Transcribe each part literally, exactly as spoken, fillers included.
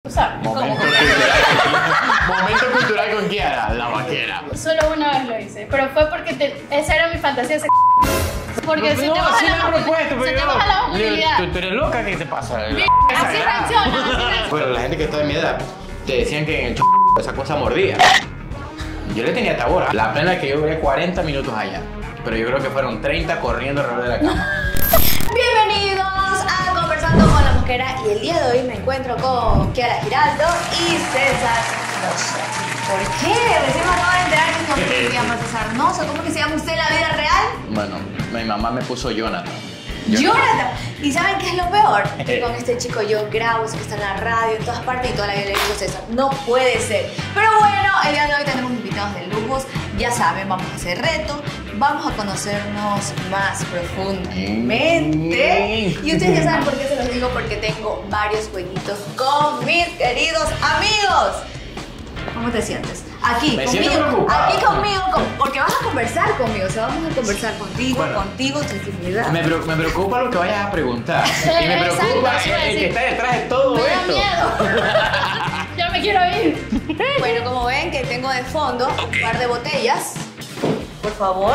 usar. Momento cultural, momento cultural con Kiara, la vaquera. Solo una vez lo hice, pero fue porque te, esa era mi fantasía sexual. Porque no, si no, te baja sí me la he propuesto, movilidad, se pero te baja la movilidad. ¿Tú, tú eres loca? ¿Qué te pasa? Así reacciona, así reacciona. Bueno, la gente que está de mi edad te decían que en el ch... esa cosa mordía. Yo le tenía tabora. La pena es que yo duré cuarenta minutos allá, pero yo creo que fueron treinta corriendo alrededor de la cama. Bienvenidos a Conversando con la Mosquera y el día de hoy me encuentro con Kiara Giraldo y César Noso. ¿Por qué? Recién me acabo de enterar que su nombre se llama César Noso. ¿Cómo que se llama usted en la vida real? Bueno, mi mamá me puso Jonathan. Jonathan. ¿Y saben qué es lo peor? Que con este chico yo grabo, sé que está en la radio, en todas partes y toda la vida le digo César. No puede ser. Pero bueno, el día de hoy tenemos invitados de lujos. Ya saben, vamos a hacer retos, vamos a conocernos más profundamente. Y ustedes ya saben por qué se los digo, porque tengo varios jueguitos con mis queridos amigos. ¿Cómo te sientes? Aquí, Me conmigo, siento preocupado. aquí conmigo, con- porque vas a conversar conmigo, o sea, vamos a conversar contigo, Bueno. contigo, tu intimidad. Me, pre- me preocupa lo que vayas a preguntar. Y me Exacto, preocupa eso iba a el, el que decir. está detrás de todo Me da esto. miedo. Ya me quiero ir. Bueno, como ven que tengo de fondo un par de botellas, por favor,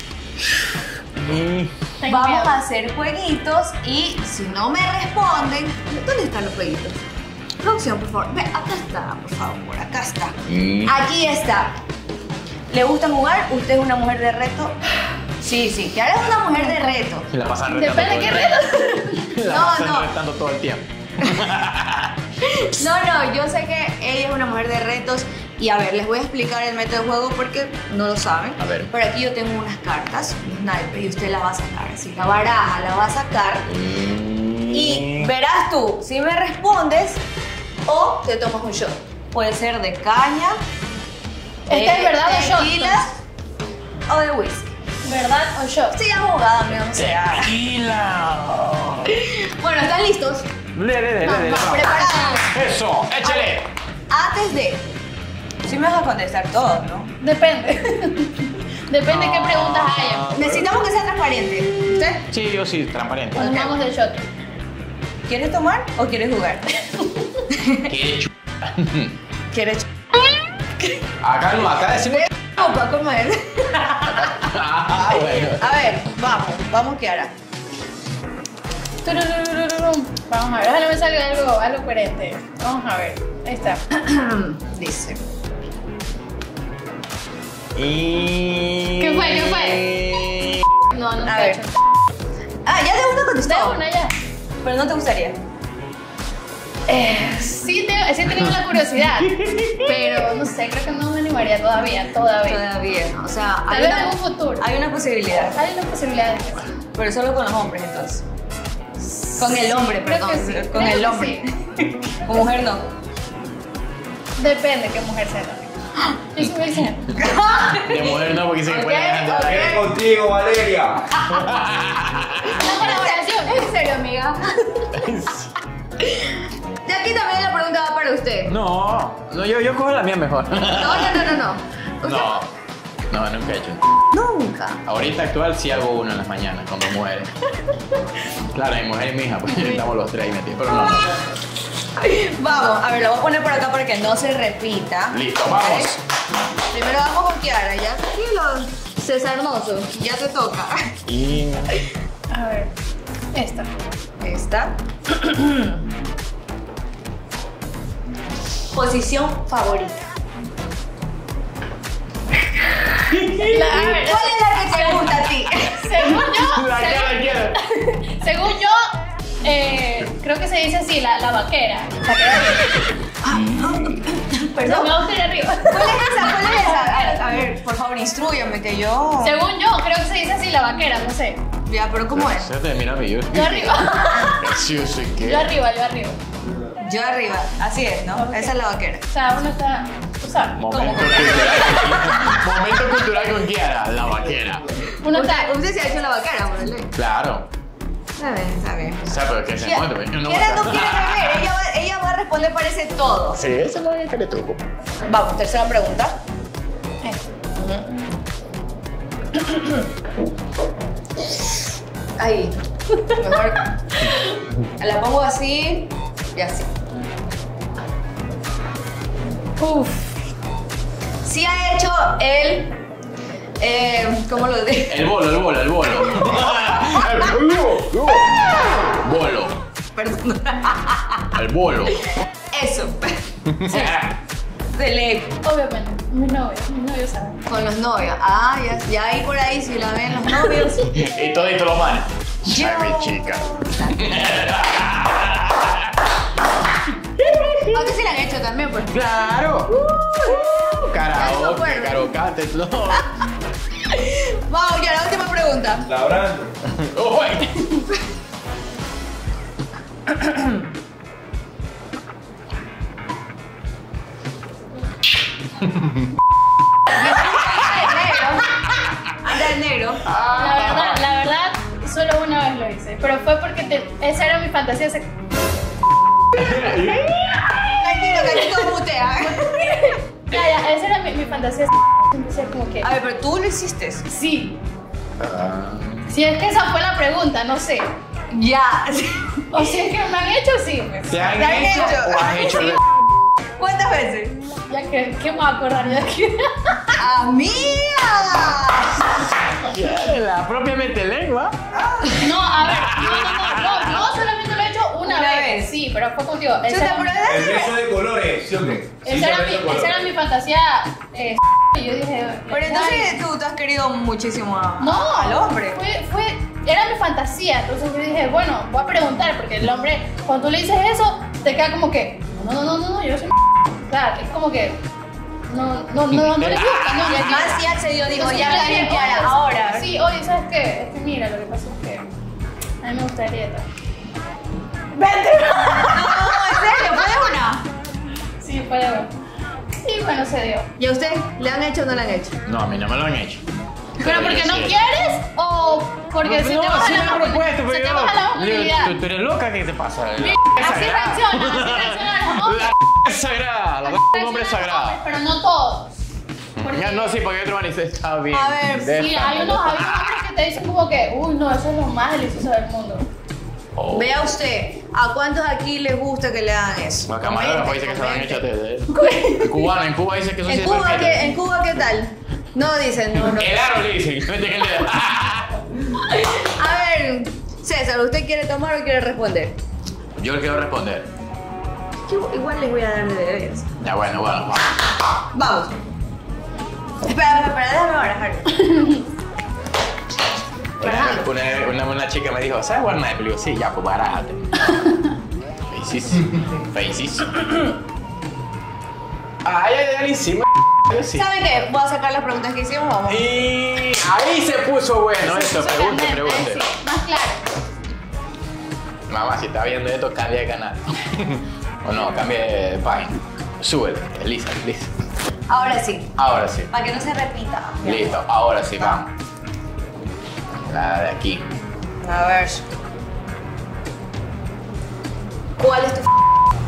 Mm. Tengo vamos miedo. a hacer jueguitos y si no me responden, ¿dónde están los jueguitos? Producción, por favor. Ve, acá está, por favor, acá está. Mm. Aquí está. ¿Le gusta jugar? ¿Usted es una mujer de reto? Sí, sí, Kiara es una mujer de reto. La pasan retando Depende de qué todo el reto. tiempo. La No, pasan no. retando todo el tiempo. No, no, yo sé que ella es una mujer de retos y a ver, les voy a explicar el método de juego porque no lo saben. A ver. Pero aquí yo tengo unas cartas, unos naipes, y usted las va a sacar. Así, la baraja la va a sacar y verás tú si me respondes o te tomas un shot. Puede ser de caña, ¿Esta es verdad o shot? tequila o de whisky. ¿Verdad o shot? Sí, ya jugado, amigo, no sé. Tequila. Bueno, ¿están listos? Le, le, le, le, le, Vamos, vamos. Preparados. Eso, échale. Antes de... Sí me vas a contestar todo, ¿no? Depende. Depende de qué preguntas haya. Necesitamos que sea transparente. ¿Usted? Sí, yo sí, transparente. Nos vamos de shot. ¿Quieres tomar o quieres jugar? ¿Qué ch... ¿Quieres Acá no, acá decimos. chupa comer? Ah, bueno. A ver, vamos, vamos Kiara. Turururururum. Vamos a ver, ojalá me salga algo, algo coherente. Vamos a ver. Ahí está. Dice. Y... ¿Qué fue? ¿Qué fue? No, no A te ver. hecho. Ah, ya de una De contestó. una ya. Pero no te gustaría. Eh, sí, te- sí he tenido la curiosidad, pero no sé, creo que no me animaría todavía, todavía. Todavía no. O sea, Tal hay vez una, en un futuro. hay una posibilidad. Hay una posibilidad de que sí. Pero solo con los hombres entonces. Con el hombre, Creo perdón. que sí, Con creo el que hombre. sí. Con mujer no. Depende de qué mujer sea también. Yo soy muy sincera. De mujer no, porque se me Ok, puede dejar de ok. hablar. Contigo, Valeria. Una colaboración. En serio, amiga. De aquí también la pregunta va para usted. No, no, yo, yo cojo la mía mejor. No, no, no, no, no. ¿Usted? No, no, nunca he hecho. Nunca. Ahorita actual sí hago uno en las mañanas con dos mujeres. Claro, mi mujer y mi hija, pues estamos los tres ahí metidos. Pero no, no. Vamos, a ver, lo voy a poner por acá para que no se repita. Listo, vamos. Primero vamos con Kiara, ya tranquilo. César Noso, ya te toca. Y... A ver, esta. Esta. Posición favorita. La, a ver, ¿Cuál es la que te gusta a ti? según yo, La según, quiero, la quiero. según yo, eh, creo que se dice así, la, la vaquera. La que Se Perdón. me va a usted arriba. ¿Cuál es esa? ¿Cuál es esa? A ver, a ver, por favor, instrúyame que yo. Según yo, creo que se dice así, la vaquera, no sé. Ya, pero ¿cómo es? Se te mira a mí, yo. Yo arriba. Sí, yo sé qué. Yo arriba, yo arriba. Yo arriba. Así es, ¿no? Ok. Esa es la vaquera. O sea, uno está. O sea, Momento ¿cómo? cultural. Momento cultural con Kiara, la vaquera. Uno está. Usted, usted se ha hecho la vaquera, por ley. Claro. Está bien, está bien. O sea, pero que se encuentre. Yo no voy Kiara a- no quiere beber, ella va, ella va a responder parece todo. Sí, eso no es que le truco. Vamos, tercera pregunta. Ahí. Mejor. La pongo así y así. Uf. Sí ha hecho el... Eh, ¿Cómo lo digo? El bolo, el bolo, el bolo. Bolo. Perdón. El bolo. Eso. De ley. Obviamente. Mi novio, mi novio sabe. Con los novios. Ah, ya, ya ahí por ahí si la ven los novios. Y todito lo manes. Yo. Ay, mi chica. ¿A usted se la han hecho también? Pues? Claro. Uh, karaoke, acuerdo. karaoke, todo. Vamos, ya la última pregunta. Labrando. Uy. Anda el negro. La verdad, la verdad, solo una vez lo hice. Pero fue porque te- esa era mi fantasía. ese- Cantito, cantito mutea. Ya, ya, esa era mi, mi fantasía. Siempre decía como que. A ver, pero tú lo hiciste. Sí. Ah. Si es que esa fue la pregunta, no sé. Ya. O si es que me han hecho, sí. Pues. ¿Te han ¿Te han hecho hecho? o has hecho? Sí. ¿Cuántas veces? Ya que, ¿qué me voy a acordar yo aquí? ¡Amiga! La propia mete lengua. No, a ver, no, no, no, no, no, solamente lo he hecho una, Una vez. vez. Sí, pero fue contigo. Esa ¿Chuta era, por mi- ahí? El beso de colores, ¿sí o qué? Sí, esa era, el mi, beso de esa era colores. mi fantasía. Eh, y yo dije. Pero ay, entonces tú, tú has querido muchísimo a- no, al hombre. Fue, fue, era mi fantasía. Entonces yo dije, bueno, voy a preguntar, porque el hombre, cuando tú le dices eso, te queda como que, no, no, no, no, no yo soy. Claro, es como que. No, no, no, no le gusta, no, Y ya además sí accedió, dijo, Entonces ya yo le está bien dije, clara, oye, ahora. Sí, oye, ¿sabes qué? Es que mira, lo que pasa es que a mí me gustaría tal. No, en serio, fue de una. Sí, fue de verdad. Y bueno, se dio. ¿Y a usted le han hecho o no le han hecho? No, a mí no me lo han hecho. ¿Pero porque no sí. quieres o porque se no, te baja sí me la han propuesto, movilidad? Se pero te yo- baja la yo- movilidad. ¿Tú, tú eres loca, ¿qué te pasa? La Mira, es así sagrada. reaccionan, así reaccionan los hombres. La es sagrada, la Así es un reaccionan hombre los sagrado. hombres, pero no todos. Porque- Ya, no, sí, porque otro manifestado bien. A ver, Sí, hay unos, hay unos hombres que te dicen como que, uy, no, eso es lo más delicioso del mundo. Oh. Vea usted, ¿a cuántos aquí les gusta que le hagan eso? La camarógrafo Comente, dice que se lo han hecho a comente. ustedes. En Cubana, en Cuba dice que eso sí ¿En es Cuba, perfecto. qué, ¿En Cuba qué tal? No dicen, no, no. El aro le dicen. Vete que le A ver, César, ¿usted quiere tomar o quiere responder? Yo le quiero responder. Yo igual les voy a dar de bebidas. Ya, bueno, bueno. vamos. Vamos. Espera, espera, espera, déjame barajar. Una, una, una, una chica me dijo, ¿sabes jugar naipes? Le digo, sí, ya, pues barájate. Feicísimo. Feicísimo. Ay, ay, ay, sí, yo sí. ¿Saben qué? Voy a sacar las preguntas que hicimos, vamos. Y ahí se puso bueno esto. Pregunte, pregunte. Sí, más claro. Mamá, si está viendo esto, cambia de canal. O no, cambia de página. Súbele, Elisa, Elisa. Ahora sí, Ahora sí. para que no se repita. Listo, ahora sí, vamos. La de aquí. A ver. ¿Cuál es tu f?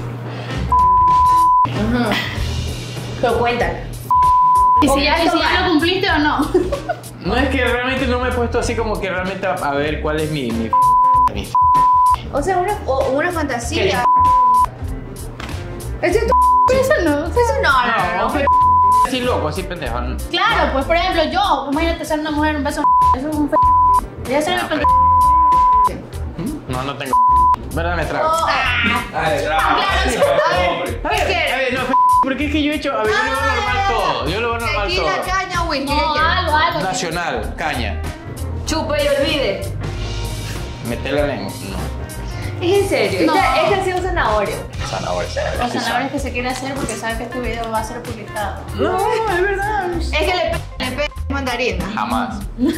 Ujú. Pero cuéntala. ¿Y O si, ya, quieres y si ya tomar. lo cumpliste o no? No es que realmente no me he puesto así como que realmente a, a ver cuál es mi. mi, mi O sea, una, o una fantasía. ¿Este es tu Eso no. Eso no, no, no. no. así loco, así pendejo. Claro, pues por ejemplo, yo, imagínate ser una mujer, un beso, eso es un f. Voy a hacer el f. No, no tengo. ¿Verdad? Me trago. Oh, Dale, trabajo. claro, sí. A ver, A ver, ¿qué a ver, no, porque es que yo he hecho. A ver, yo lo veo normal todo. Yo lo veo normal todo. tequila, caña, whisky. ¿qué No, quieres? algo, algo. Nacional, caña. Chupe y olvide. Meter la lengua. No. Es en serio. No. Esta, esta ha sido zanahoria. Zanahoria. Los zanahorias que se quiere hacer porque sabe que este video va a ser publicado. No, es verdad. Es que le pe le pe mandarina. Jamás.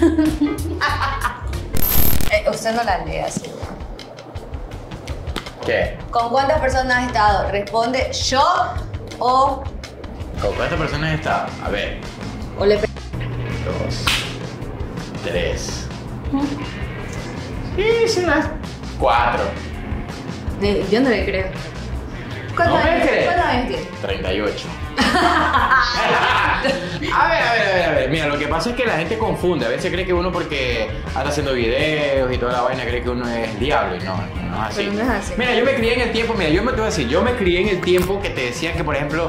Eh, usted no la lee así. ¿Qué? ¿Con cuántas personas has estado? Responde yo o, ¿Con cuántas personas está? A ver. o le pe Dos. Tres. Y son las cuatro. de, yo no le creo. ¿Cuántos ¿No me años, crees? ¿cuántos años tiene? treinta y ocho. A ver, a ver, a ver, a ver. Mira, lo que pasa es que la gente confunde. A veces cree que uno porque anda haciendo videos y toda la vaina cree que uno es diablo y no, no es así. Pero no es así. Mira, yo me crié en el tiempo, mira, yo me te voy a decir, yo me crié en el tiempo que te decían que, por ejemplo,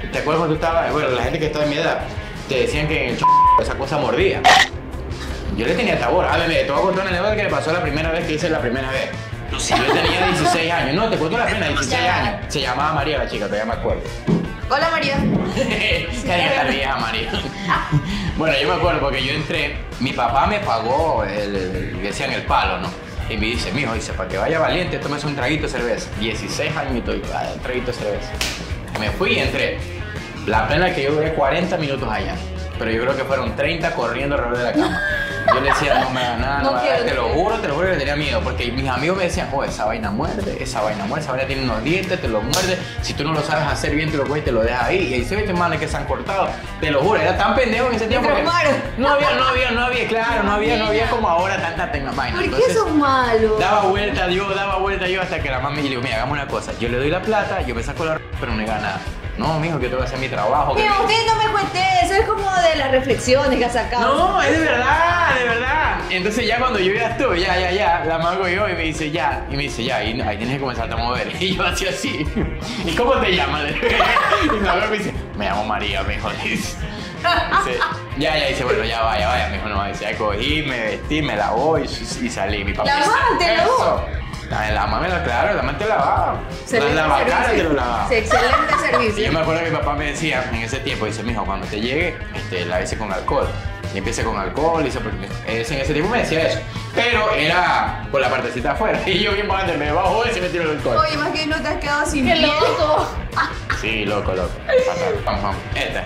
¿Te acuerdas cuando tú estabas? Bueno, la gente que está de mi edad te decían que en el ch... esa cosa mordía. Yo le tenía tabor. A ver, te voy a contar una anécdota que me pasó la primera vez que hice la primera vez. Sí, yo tenía dieciséis años. No, te cuento la pena, dieciséis años. Se llamaba María la chica, todavía me acuerdo. Hola, María. Ya está vieja, María. Bueno, yo me acuerdo porque yo entré, mi papá me pagó, el, el, decían el palo, ¿no? Y me dice, mijo, dice, para que vaya valiente, tómese un traguito de cerveza. dieciséis añitos, y ah, un traguito de cerveza. Y me fui y entré. La pena es que yo duré cuarenta minutos allá. Pero yo creo que fueron treinta corriendo alrededor de la cama. Yo le decía, no me da nada, no, no me da nada. Te lo juro, te lo juro que tenía miedo. Porque mis amigos me decían, oh, esa vaina muerde, esa vaina muerde, esa vaina tiene unos dientes, te lo muerde. Si tú no lo sabes hacer bien, te lo coges y te lo dejas ahí. Y ahí se ven manes que se han cortado. Te lo juro, era tan pendejo en ese tiempo que no había, no había, no había, claro, no había, no había como ahora tanta tecnología. ¿Por qué son malos? Daba vuelta yo, daba vuelta yo hasta que la mamá me dijo, mira, hagamos una cosa. Yo le doy la plata, yo me saco la r***, pero no me gana nada. No, mijo, que tengo que hacer mi trabajo. Mijo, me... usted no me cuente eso, es como de las reflexiones que ha sacado. No, es de verdad, de verdad. Entonces ya cuando yo ya estuve, ya, ya, ya, la mago yo y me dice, ya, y me dice, ya, y ahí tienes que comenzar a mover. Y yo hacía así. ¿Y cómo te llamas? Y la mago me dice, me llamo María, mijo. Dice, ya, ya, dice, bueno, ya vaya, vaya, mijo, no, dice, ya cogí, me vestí, me lavó y, y salí. Mi papá. ¿La mamá te lavó? La, la mamá me la, claro, la mamá te lavaba. La lavacara te lo lavaba. Sí, excelente servicio. Y yo me acuerdo que mi papá me decía en ese tiempo, dice, mijo, cuando te llegue, este, la hice con alcohol. Y empiece con alcohol, y dice, porque en ese tiempo me decía eso. Pero era por la partecita afuera. Y yo bien bajante, me bajo y se me tiró el alcohol. Oye, más que no te has quedado sin ¡Qué piel. loco! Sí, loco, loco. Fatal, pam, pam. Esta.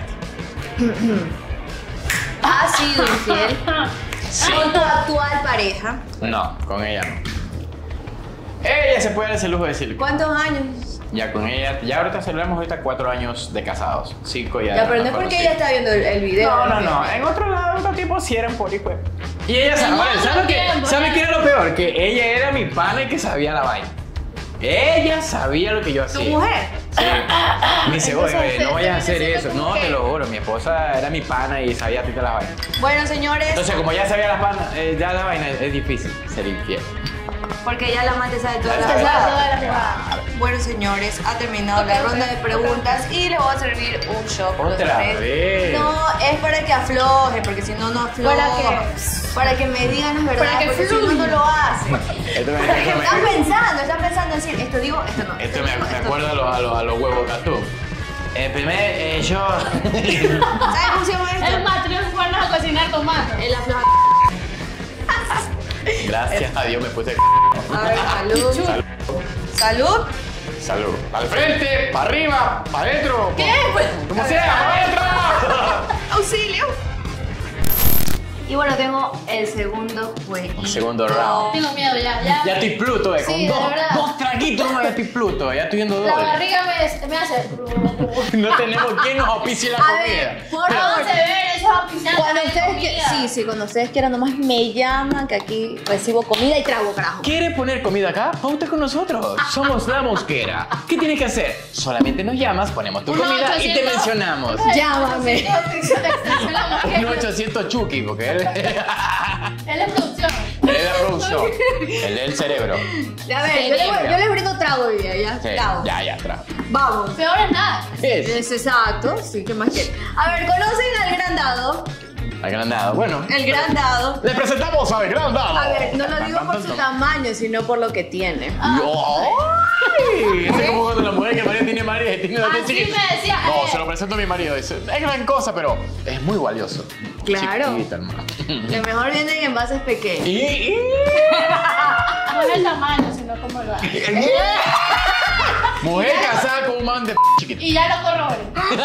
¿Has sido infiel Sí. con tu actual pareja? No, con ella no. Ella se puede dar ese lujo de decir. ¿Cuántos años? Ya con ella, ya ahorita celebramos ahorita cuatro años de casados. Cinco ya. Ya, pero no es porque ella está viendo el, el video. No, no, no. En otro lado, otro tipo sí eran por hijo. Y ella sabe, No, ¿sabe no qué? tiempo, ¿Sabe ya. qué era lo peor? Que ella era mi pana y que sabía la vaina. Ella sabía lo que yo hacía. ¿Tu mujer? Sí. Me dice, oye, Entonces, oye, no vayas a hacer se- se- eso. se- No, ¿qué? te lo juro. Mi esposa era mi pana y sabía a ti te la vaina. Bueno, señores, Entonces, como ya sabía la pana, eh, ya la vaina es difícil ser infiel. porque ya la amante sabe todas Ya las sabe. cosas. Toda la jugada. Bueno, señores, ha terminado Ok, la ok, ronda de ok. preguntas y les voy a servir un shot. los Otra tres. vez. No, es para que afloje, porque si no, no afloja. ¿Para qué? Para que me digan las verdades, Para que porque si no, fluya. no lo hacen. Esto me, Porque esto me- están pensando, están pensando en decir, esto digo, esto no. esto me, digo, me esto acuerdo a no. los, a los, a los huevos catú. El primer, eh, yo. ¿Sabes cómo se llama esto? Es más, tenemos que ponernos a cocinar tomates. El afloja. Gracias a Dios me puse. A ver, salud. Salud. Salud. Salud. Al frente, para arriba, para adentro. ¿Qué? Como sea, para adentro. Auxilio. Y bueno, tengo el segundo jueguito. Segundo round. Tengo miedo ya, ya. Ya estoy Pluto, eh. Con Sí, de dos, verdad. dos traguitos, no, ya estoy Pluto. Ya estoy viendo La doble. barriga me, me hace. No tenemos quien nos auspicie la A ver, comida. por Vamos favor. a ver esos apisantes Cuando de ustedes que, comida. sí, sí, cuando ustedes quieran, nomás me llaman que aquí recibo comida y trago, carajo. ¿Quiere poner comida acá? Pauta con nosotros. Somos La Mosquera. ¿Qué tienes que hacer? Solamente nos llamas, ponemos tu Uno comida y te ochocientos. mencionamos. Llámame. Un ochocientos Chucky, porque él, él Él es producción. es la producción. Él es el cerebro. A ver, yo, le, yo les brindo trago hoy día, ya. Sí, Trago. ya, ya, tra. Vamos. Peor es nada. Es Es exacto, sí, ¿qué más quieren? A ver, ¿conocen al gran dado? agrandado. Bueno, El gran dado. le presentamos al gran dado. A ver, no lo digo por su tamaño, sino por lo que tiene. ¡Ay! Ese es como cuando la mujer que María tiene marido y tiene una Así chiquita. me decía, No, eh. se lo presento a mi marido. Dice, es gran cosa, pero es muy valioso. Claro. Chiquita, hermano. Lo mejor viene en envases pequeños. Y, y... No es el tamaño, sino como lo hace. Mujer casada con un man de chiquito. Y ya lo corroboré.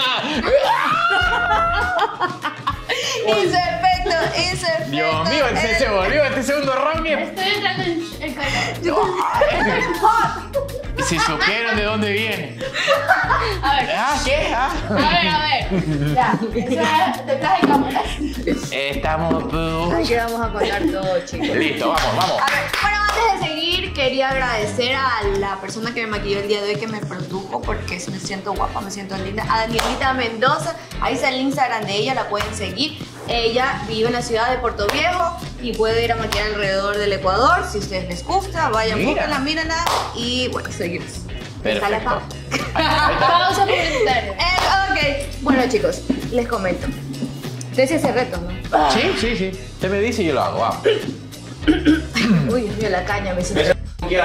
Hizo efecto, hizo efecto. Dios mío, este se volvió, este segundo round. Estoy entrando en, en calor. Si supieran de dónde viene. A ver, Ah, ¿qué? Ah. a ver, a ver. Ya, eso es detrás de cámaras. Estamos... Aquí vamos a contar todo, chicos. Listo, vamos, vamos. A ver, bueno, antes de seguir, quería agradecer a la persona que me maquilló el día de hoy, que me produjo, porque me siento guapa, me siento linda. A Danielita Mendoza, ahí está el Instagram de ella, la pueden seguir. Ella vive en la ciudad de Puerto Viejo y puede ir a maquillar alrededor del Ecuador. Si a ustedes les gusta, vayan, Mira. búsquenla, mírenla y bueno, seguimos. Perfecto. Sale pa. Ahí está. Pausa publicitaria. Eh, ok, chicos, les comento. Ustedes sí hacen retos, ¿no? Sí, sí, sí. Usted me dice y yo lo hago. Vamos. Uy, Dios mío, la caña me siento. Oye,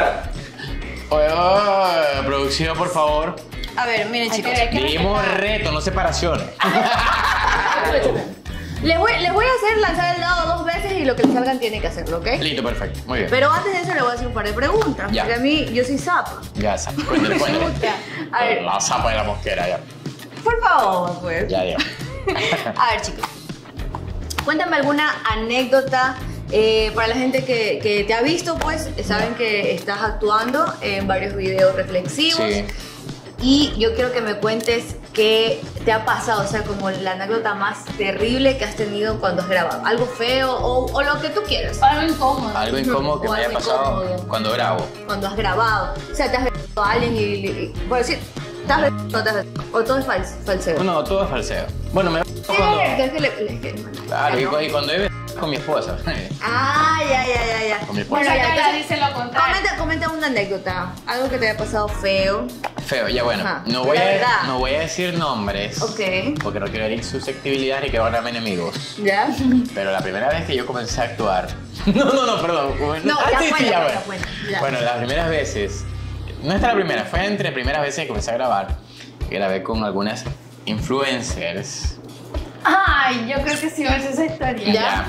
oye, producción, por favor. A ver, miren, chicos. Hay que Dijimos respetar. reto, no separaciones. Les voy, les voy a hacer lanzar el dado dos veces y lo que les salgan tienen que hacerlo, ¿ok? Listo, perfecto. Muy bien. Pero antes de eso les voy a hacer un par de preguntas. Ya. Porque a mí, yo soy zapa. Ya, sa- cuéntale, cuéntale. A ver, La zapa de la mosquera, ya. por favor, pues. Ya, ya. A ver, chicos. Cuéntame alguna anécdota. Eh, para la gente que, que te ha visto, pues, saben que estás actuando en varios videos reflexivos. Sí. Y yo quiero que me cuentes qué te ha pasado, o sea, como la anécdota más terrible que has tenido cuando has grabado. Algo feo o, o lo que tú quieras. Algo incómodo. Algo incómodo que O me haya algo pasado incómodo. cuando grabo. Cuando has grabado. O sea, te has besado a alguien y, y, y por decir, ¿te has besado o no te has besado? O todo es fals, falseo. No, todo es falseo. bueno, me Sí, cuando... es que le- le- que- Claro, y, ¿no? cu- y cuando vive con mi esposa. Ah, ya, ya, ya, ya. Con mi esposa. Bueno, ya, ya entonces- dice lo contrario. Comenta, comenta una anécdota, algo que te haya pasado feo. Feo, ya bueno. Ajá, No voy, la verdad. a, no voy a decir nombres. Ok. Porque no quiero herir susceptibilidad ni que van a enemigos. ¿Ya? Pero la primera vez que yo comencé a actuar. No, no, no, perdón. No, Ah, ya sí, sí, cuenta, ya, cuenta, bueno. cuenta, ya. Bueno, las primeras veces. No es la primera, fue entre primeras veces que comencé a grabar. Grabé con algunas influencers. Ay, yo creo que sí es esa historia. ¿Ya?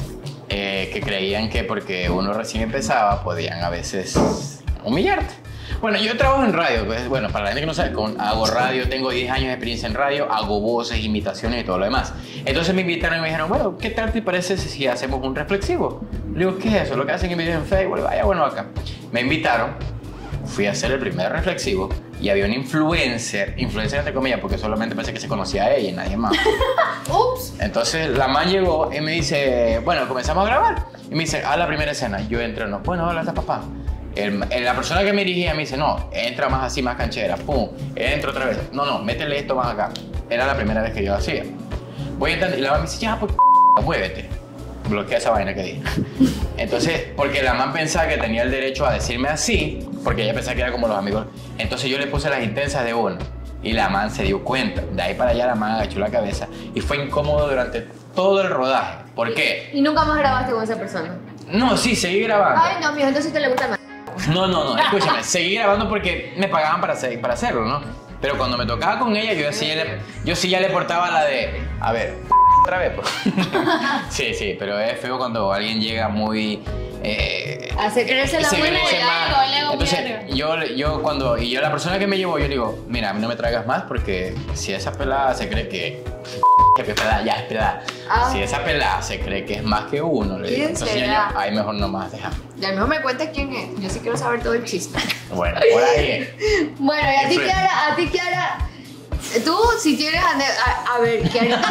eh, que creían que porque uno recién empezaba podían a veces humillarte. Bueno, yo trabajo en radio, pues, bueno, para la gente que no sabe, con, hago radio, tengo diez años de experiencia en radio, hago voces, imitaciones y todo lo demás. Entonces me invitaron y me dijeron, bueno, ¿qué tal te parece si hacemos un reflexivo? Le digo, ¿qué es eso? Lo que hacen en videos en Facebook, vaya, bueno, acá. Me invitaron, fui a hacer el primer reflexivo y había una influencer, influencer entre comillas, porque solamente pensé que se conocía a ella y nadie más. Ups. Entonces la man llegó y me dice, bueno, comenzamos a grabar. Y me dice, a la primera escena. Yo entro, no, bueno, hola, está papá. El- el- la persona que me dirigía me dice, no, entra más así, más canchera, pum, entro otra vez. No, no, métele esto más acá. Era la primera vez que yo lo hacía. Voy entrando y la man me dice, ya, pues, muévete. Bloquea esa vaina que dije. Entonces, porque la man pensaba que tenía el derecho a decirme así, porque ella pensaba que era como los amigos. Entonces yo le puse las intensas de uno. Y la man se dio cuenta. De ahí para allá la man agachó la cabeza. Y fue incómodo durante todo el rodaje. ¿Por qué? Y nunca más grabaste con esa persona. No, sí, seguí grabando. Ay, no, mijo, entonces te le gusta más. No, no, no, escúchame, seguí grabando porque me pagaban para, hacer- para hacerlo, ¿no? Pero cuando me tocaba con ella, yo sí, ya le, yo sí ya le portaba la de, a ver, otra vez, pues. Sí, sí, pero es feo cuando alguien llega muy... Eh, Hace creerse la se buena crece el más. ego, el ego Entonces, pierde. yo, yo cuando, y yo la persona que me llevó, yo le digo, mira, a mí no me traigas más porque si esa pelada se cree que... que pelada, ya, es pelada. Ah. Si esa pelada se cree que es más que uno, le digo, ¿Quién entonces yo, será? ahí mejor nomás déjame. Ya mejor me cuentes quién es. Yo sí quiero saber todo el chisme. Bueno, por ahí es. Bueno, y a ti, Enfrente. Kiara, a ti, Kiara. Tú, si tienes. ane- A, a ver, Kiara.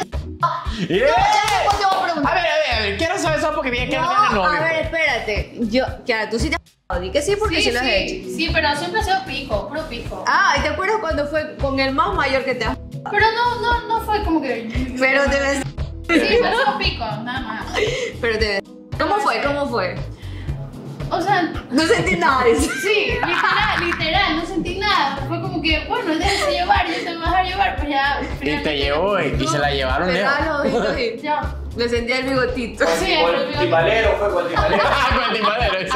Yeah. Después te voy a A preguntar. ver, a ver, a ver, quiero saber eso porque bien que no, No, tiene novio. a ver, pues. espérate. Yo, Kiara, tú sí te has di que sí porque sí, Sí, lo has sí, hecho. sí, pero siempre ha sido pico, puro pico. Ah, ¿y te acuerdas cuando fue con el más mayor que te has? Pero no, no, no fue como que. Pero te ves. Sí, pero solo pico, nada más. Pero te ves. ¿Cómo fue? ¿Cómo fue? O sea, No sentí nada de eso. sí, literal, literal, no sentí nada. Fue como que, bueno, déjese llevar, yo te voy a dejar llevar, pues ya. Y te llevó y, y se la llevaron Pero lejos. ah, los ojitos y Ya. le sentía el bigotito. Sí, el Timalero fue con Timalero. Ah, con el timadero.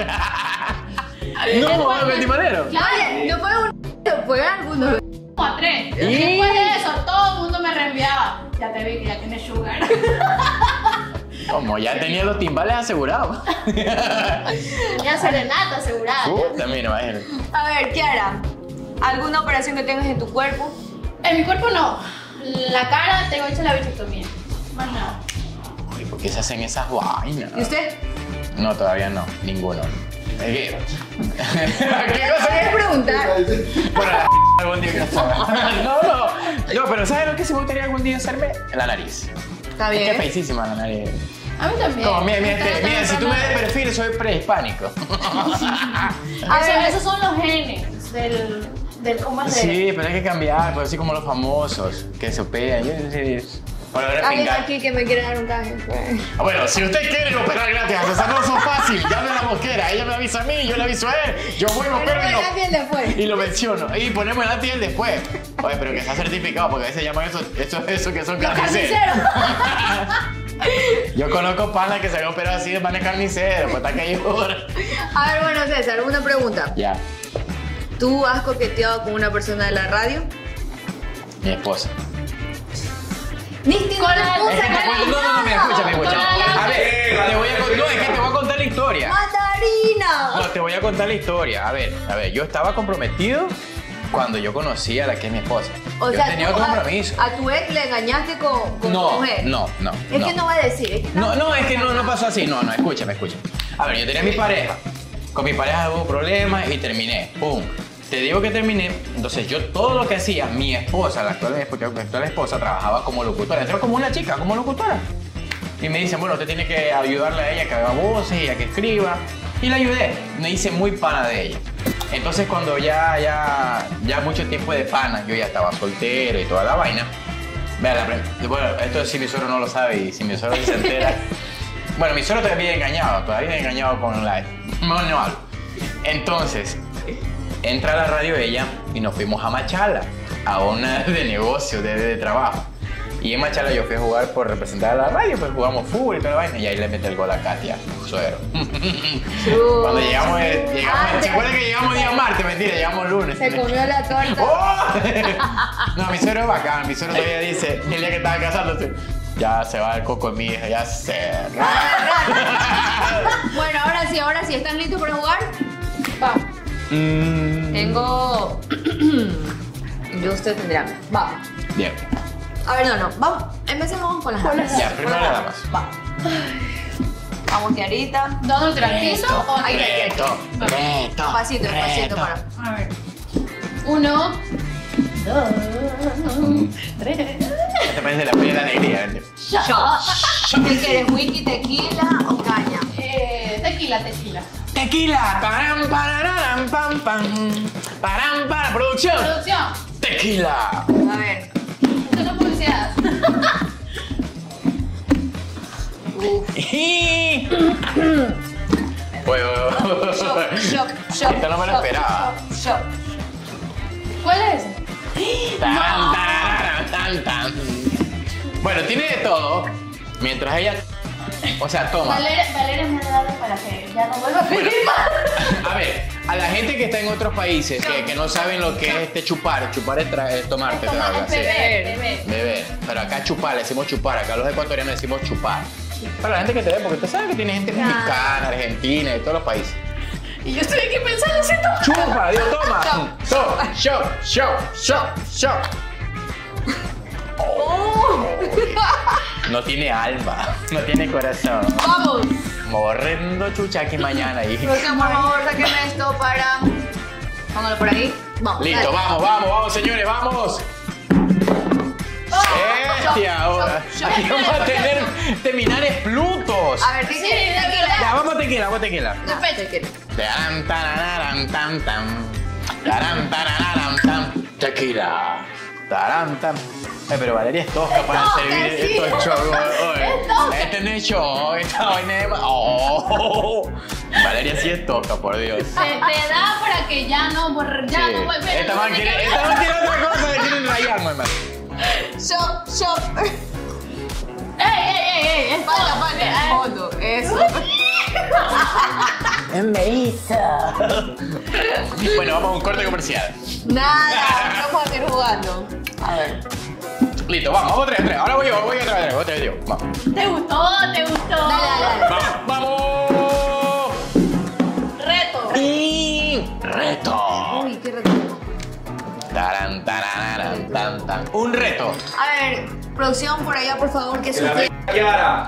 No, con el timadero. Oye, no fue un. Fue algunos. Como a tres. ¿Y? Después de eso, todo el mundo me reenviaba. Ya te vi que ya tienes sugar. Como ya tenía los timbales asegurados. Ya serenata asegurada. Uh, también, imagínate. A ver, Kiara, ¿alguna operación que tengas en tu cuerpo? En mi cuerpo no. La cara tengo hecha la bichectomía. Más nada. Uy, ¿por qué se hacen esas vainas? ¿Y usted? No, todavía no, ninguno. Es que... ¿Qué ¿Qué cosa? preguntar? Bueno, la algún día que No, no. No, pero ¿sabes lo que sí me gustaría algún día hacerme? La nariz. Está Es que es bien. feísima la nariz. A mí también. Como, mira, mira, Pero este, no mira, si tú me tengo ves perfil, soy prehispánico. A Eso- ver. esos son los genes del, del cómo hacer. Sí, pero hay que cambiar, pues así como los famosos que se operan. Yo- yo- Por haber Alguien pingado. aquí que me quiere dar un canje. Pues. Bueno, si usted quiere operar gratis a César Rosso, fácil, llame a la mosquera. Ella me avisa a mí, yo le aviso a él. Yo voy, me opero y lo, Pero después. y lo menciono. Y ponemos el antes y el después. Oye, pero que está certificado, porque a veces llaman eso, eso, eso que son Los carniceros. carniceros. Yo conozco panas que se han operado así de panes carniceros, pues está que llora. A ver, bueno, César, una pregunta. Ya, ¿Tú has coqueteado con una persona de la radio? mi esposa. Ni Con la- Es que te cuento- no, no, no, me escucha, me escucha. A ver, te voy a contar, no, es que te voy a contar la historia. ¡Mandarina! No, te voy a contar la historia. A ver, a ver, yo estaba comprometido cuando yo conocí a la que es mi esposa. O yo sea, tenía tú otro a- compromiso. A, tu ex le engañaste con, con tu No, mujer. no, no. Es no. que no va a decir. Es que No, no, es que no, no pasó así. No, no, escúchame, escúchame. A ver, yo tenía mi pareja. Con mi pareja hubo problemas y terminé. ¡Pum! Te digo que terminé. Entonces yo todo lo que hacía, mi esposa, la actual, porque la actual esposa trabajaba como locutora. Entró como una chica, como locutora. Y me dicen, bueno, usted tiene que ayudarle a ella a que haga voces y a que escriba. Y la ayudé. Me hice muy pana de ella. Entonces cuando ya, ya, ya mucho tiempo de pana, yo ya estaba soltero y toda la vaina. Vea, la pre- bueno, esto sí mi suegro no lo sabe y si mi suegro se entera. Bueno, mi suegro todavía engañado, todavía engañado con la... No, no hablo. Entonces, entra a la radio ella y nos fuimos a Machala, a una de negocio, de, de trabajo. Y en Machala yo fui a jugar por representar a la radio, pues jugamos fútbol y toda la vaina. Y ahí le mete el gol a Katia, suegro. Cuando llegamos, eh, llegamos Ah, ¿se acuerdan que llegamos día martes? Mentira, llegamos lunes. Se comió la torta. ¡Oh! No, mi suegro es bacán. Mi suegro todavía dice, el día que estaba casándose, ya se va el coco de mi hija, ya se... Bueno, ahora sí, ahora sí. ¿Están listos para jugar? Va. Mm, Tengo... Yo usted tendrá. Vamos. Bien. A ver, no, no. Vamos. Empecemos con las Con damas. las Ya, primero las damas. Vamos. Vamos, Tiarita. ¿Dónde lo tranquilo o Ahí, aquí? ahí, ahí. Reto, reto, Despacito, despacito reto. para. A ver. Uno, dos, tres. Este parece la feria de la alegría, ¿vende? Shot. ¿Qué quieres? ¿Whisky, tequila o caña? Eh, tequila, tequila. Tequila, param, pararam, pam, pam. Param, para, producción. Producción. Tequila. A ver. Esto no es publicidad. Pues, Shot, shot, shot. Esto no me lo shot, esperaba. shot, shot. ¿Cuál es? Taran, tararan, tan, tan. Bueno, tiene de todo. Mientras ella. O sea, toma. Valeria, Valeria me ha dado para que ya no vuelva a pedir más. A ver, a la gente que está en otros países que, que no saben lo que es este chupar, chupar es, tra- es tomarte, Toma, trago, es así. beber, beber. Beber. Pero acá chupar, le decimos chupar. Acá los ecuatorianos decimos chupar. Para la gente que te ve, porque usted sabe que tiene gente mexicana, argentina, de todos los países. Y yo estoy aquí pensando si esto. Chupa, Dios, toma. Toma, shot, shot, shot, shot. Oh. No tiene alma, no tiene corazón. Vamos. Morrendo chuchaqui mañana, hija. Producción, por favor, sáquenme esto para. Póngalo por ahí. Vamos. Listo, dale. vamos, vamos, vamos, señores, vamos. Bestia, ahora. shot, Aquí shot. vamos a tener terminales plutos. A ver, ¿qué Sí, quieres? de Tequila. verdad. Ya, vamos a tequila, vamos a tequila. No, tequila. Taran, tarararan, tan, tan. Taran, tarararan, tan. Tequila. Taran, tan. Ay, pero Valeria es tosca para tosca, servir sí. estos shows. oye. Es tosca. Este no es show, esta vaina es... Oh. Valeria sí es tosca, por Dios. Se te da para que ya no, por- ya Sí. no vuelva. Esta man quiere, esta man quiere otra cosa, le quieren rayarme, hermano. Shot, shot. ¡Ey, ey, ey, ey! Es Falta, todo. falta. Ay, Fondo, eso. Bueno, vamos a un corte comercial. Nada, vamos a seguir jugando. A ver. Listo, vamos, vamos otra vez, otra vez. Ahora voy yo, voy otra vez, otra vez yo. Vamos. ¿Te gustó? ¿Te gustó? Dale, dale, dale. Vamos, vamos. Reto. Y reto. Uy, qué reto. Taran, tarararan, tan, tan. Un reto. A ver, producción por allá, por favor, que Que la sufre. Kiara.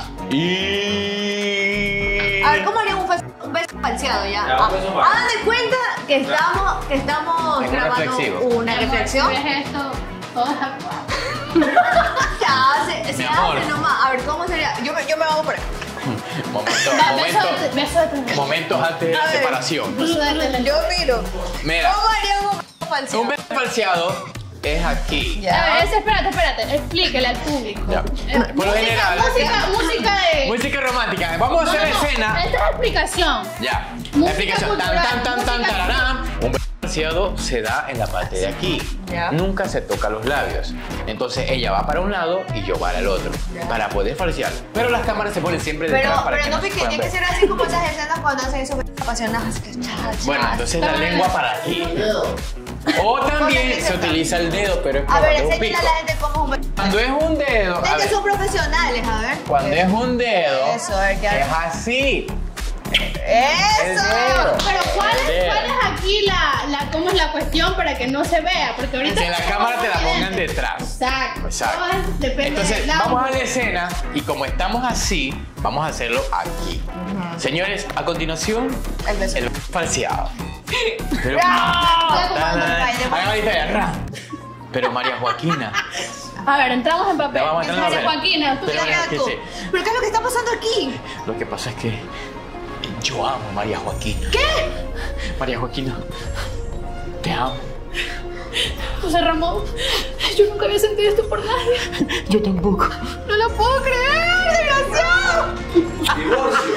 Y... A ver, ¿cómo haría un beso, un beso falseado ya? Ya, un beso Ah, falseado. hagan de cuenta que estamos, que estamos Es un grabando reflexivo. una reflexión. ¿Ves esto? Todo es actuado. Se hace, se Mi amor. hace nomás. A ver, ¿cómo sería? Yo me, yo me vamos por ahí. Momento, Va, beso momento, de- beso de teléfono. momentos antes de la A ver. separación. Beso de teléfono. Yo miro. Mira. ¿Cómo haría un beso falseado? Un beso falseado es aquí. Ya. A ver, ese, espérate, espérate, explíquele al público. Ya. Eh, Por lo música, general. Música, música de. Música romántica. Vamos a No, hacer no, la no, escena. esta es la explicación. Ya. Música La explicación. Tan, cultural, tan, tan, tan, música- tararán. Un falseado se da en la parte de aquí. Ya. Nunca se toca los labios. Entonces ella va para un lado y yo para el otro. Ya. Para poder falsear. Pero las cámaras se ponen siempre detrás Pero, para pero que no no se pique, puedan tiene que ver. ser así como esas escenas cuando hacen esos besos apasionados. que cha, cha. Bueno, entonces la lengua para aquí. O también Porque se utiliza el dedo, pero es A ver, cuando es un enséñale a pico. la gente cómo es un beso. Cuando es un dedo, a Ustedes ver, que son profesionales, a ver. cuando es un dedo, Eso, a ver, ¿qué es hace? así. ¡Eso! El dedo. Pero ¿cuál El es, dedo. cuál es aquí la, la, cómo es la cuestión para que no se vea? Porque ahorita. Que la cámara te la pongan detrás. Exacto. Exacto. Todo es- depende Entonces, del lado. vamos a la escena y como estamos así, vamos a hacerlo aquí. Señores, a continuación, El beso. el falseado. Pero, ¡Ah! Hagan la historia, ra. Pero María Joaquina. A ver, entramos en papel. Ya vamos a entrar en María papel. Joaquina, tú Pero- ya Mira que tú. sí. ¿Pero qué es lo que está pasando aquí? Lo que pasa es que yo amo a María Joaquina. ¿Qué? María Joaquina, te amo. José Ramón, yo nunca había sentido esto por nadie. Yo tampoco. No lo puedo creer, desgraciado. Divorcio.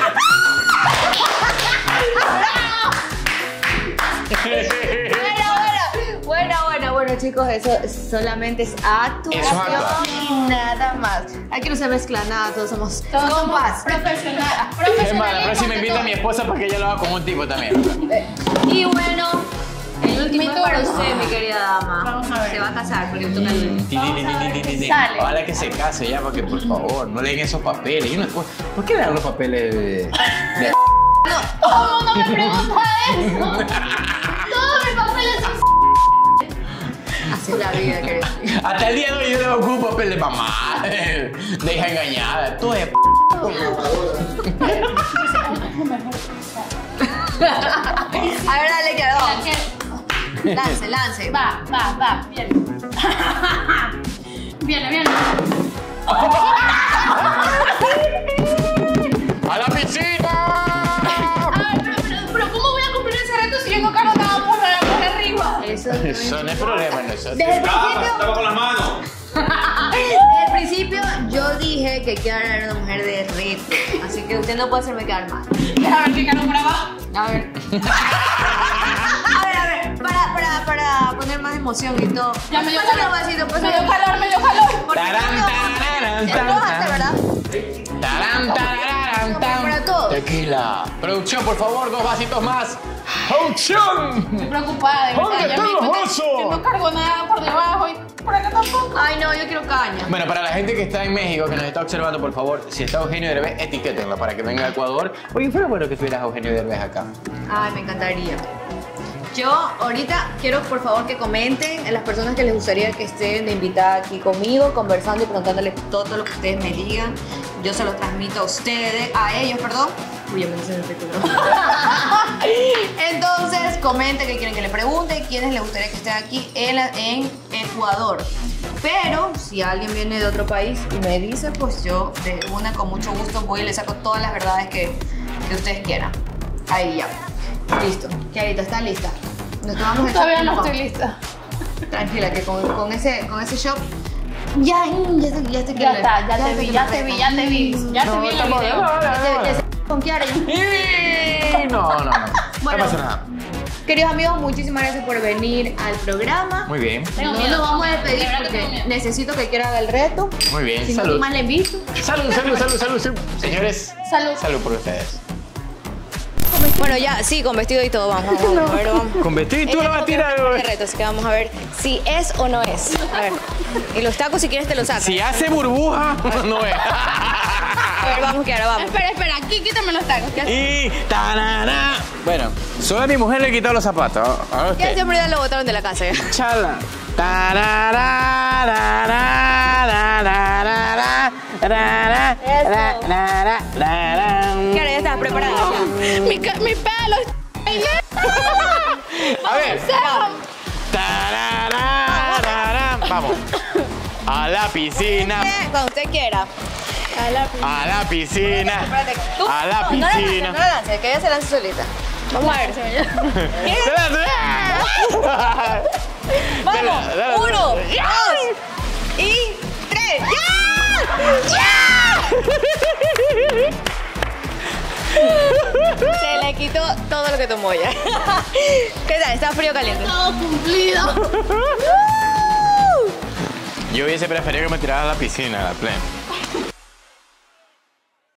Bueno, bueno, bueno, bueno, bueno, chicos, eso solamente es actuación Eso es actuar. y nada más. Aquí no se mezcla nada, todos somos Todos somos compas. profesionales. Es más, la próxima invita a mi esposa para que ella lo haga con un tipo también. Eh, Y bueno, el último Mi es para turno. usted, mi querida dama. Vamos a ver. Se va a casar porque le toca el... Tin, tin, tin, tin, tin, tin, tin. Sale. Ojalá que se case ya, porque por favor, no leen esos papeles. Yo no- ¿Por qué le dan los papeles de.? de- ¿Cómo no me pregunta eso? Todos mis papeles son. Así es la vida, querido. Hasta el día de hoy yo le ocupo papel de mamá, de hija engañada. Tú es. A ver, dale, que dos. Lance, lance. Va, va, va. Viene. Viene, viene. ¡A la piscina! Ay, pero, pero, pero ¿cómo voy a cumplir ese reto si yo nunca lo estaba por, por arriba? Eso. Eso no es problema nosotros. Desde el Tapa, principio, tapa con las manos. desde el principio yo dije que Kiara era una mujer de reto. Así que usted no puede hacerme quedar mal. Déjame ver qué caro por abajo. A ver. A ver, a ver, para, para, para poner más emoción y todo. Ya me dio Pásale calor. un vasito, Me pásale. dio calor, me dio calor. Porque Tarán, no- tararán, Enrojaste, ¿verdad? Tarán, tararán, tan. Para todos. Tequila. Producción, por favor, dos vasitos más. ¡Producción! Estoy preocupada, de ¿Dónde verdad. Ya están me di los cuenta vasos? que no cargo nada por debajo y por acá tampoco. Ay, no, yo quiero caña. Bueno, para la gente que está en México, que nos está observando, por favor, si está Eugenio Derbez, etiquétenlo para que venga a Ecuador. Oye, fuera bueno que tuvieras a Eugenio Derbez acá. Ay, me encantaría. Yo ahorita quiero por favor que comenten a las personas que les gustaría que estén de invitada aquí conmigo, conversando y preguntándoles todo lo que ustedes me digan. Yo se lo transmito a ustedes, a ellos, perdón. Uy, ya me dicen el título. Entonces, comenten qué quieren que le pregunte, quiénes les gustaría que estén aquí en, en Ecuador. Pero si alguien viene de otro país y me dice, pues yo de una con mucho gusto voy y le saco todas las verdades que, que ustedes quieran. Ahí ya. Listo. Kiarita, ¿está lista? Nos tomamos el Todavía shot, no ¿no? estoy lista. Tranquila, que con, con ese, con ese shot. Ya, mm, ya, te, ya te Ya está, ya te vi, ya te vi, ya te vi. Ya te vi en el video. Te- te- Con Kiara. Y- No, no, no. Bueno. No pasa nada. Queridos amigos, muchísimas gracias por venir al programa. Muy bien, Tengo No miedo. nos vamos a despedir De verdad que porque tengo miedo. necesito que Kiara haga el reto. muy bien. Si no, Salud. más le invito. Salud, salud, salud, salud, salud. Señores, Salud. salud por ustedes. Bueno, ya, sí, con vestido y todo, vamos, vamos, vamos, a ver, vamos. Con vestido y tú Ella la vas a porque tirar. es un reto, así que vamos a ver si es o no es. A ver. Y los tacos, si quieres, te los sacas. Si hace burbuja, no es. A ver, vamos, Kiara, vamos. Espera, espera, aquí quítame los tacos. ¿Qué haces? Y tarara. Bueno, solo a mi mujer le he quitado los zapatos. Ahora Ya usted. siempre ya lo botaron de la casa. ¿eh? Chala. Tarara, tarara, tarara, tarara, Eso. tarara, tarara. Kiara, ya estás preparada. Mi, ca- mi pelo. A ver. Sam. Tarara, tarara. Vamos. A la piscina. Cuando usted quiera. A la A la piscina. Espérate, tú. A la No, no la lances, piscina. no la lances, que ella se lance solita. Vamos a ver. Espérate. Vamos, Dale, dale, uno, dale. ¡Ya! dos y tres. ¡Ya! ¡Ya! Se le quitó todo lo que tomó ya. ¿Qué tal? ¿Está frío o caliente? Todo cumplido. Yo hubiese preferido que me tirara a la piscina, a la plena.